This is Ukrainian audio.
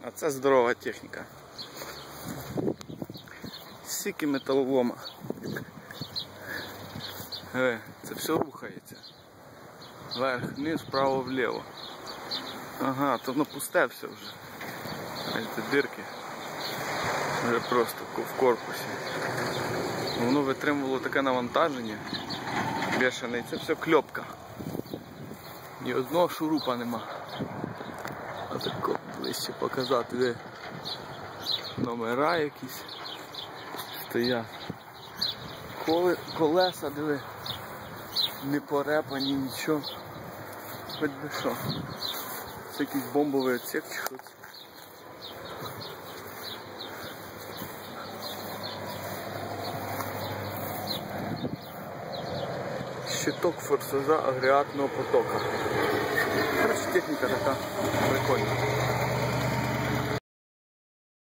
А це здорова техніка. Стільки металолома. Це все рухається. Вверх, вниз, вправо, вліво. Ага, то воно пусте все вже. Ці дирки. Вже просто в корпусі. Воно витримувало таке навантаження. Бешене. Це все кльопка. Ні одного шурупа нема. А так ближче показати, де номера якісь стоять. Колеса, диви, не порепані, нічого. Хоч би що. Це якийсь бомбовий отсек чи щось. Щиток форсажа агрегатного потока. Короче, техніка така прикольна.